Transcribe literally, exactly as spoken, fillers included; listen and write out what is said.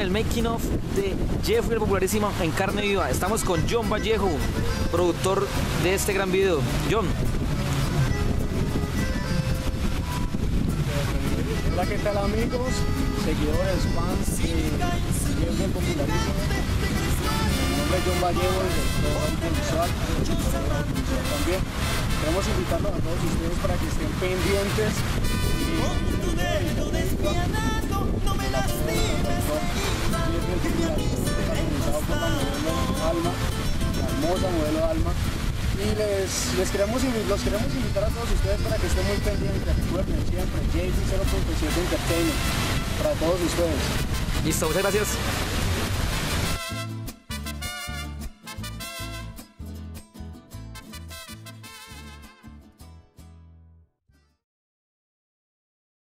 el making of de Jeffrey el Popularísimo en carne viva. Estamos con John Vallejo, productor de este gran video. John. Hola, ¿qué tal amigos? Seguidores, fans de Jeffrey el Popularísimo. Mi nombre es John Vallejo, el director audiovisual, el productor audiovisual también. Queremos invitarlos a todos ustedes para que estén pendientes y no me lastimes. Organizado por la modelo Alma, la hermosa modelo Alma, y les, les queremos, los queremos invitar a todos ustedes para que estén muy pendientes. Recuerden siempre J P cero punto siete Entertainment para todos ustedes. Listo, muchas gracias.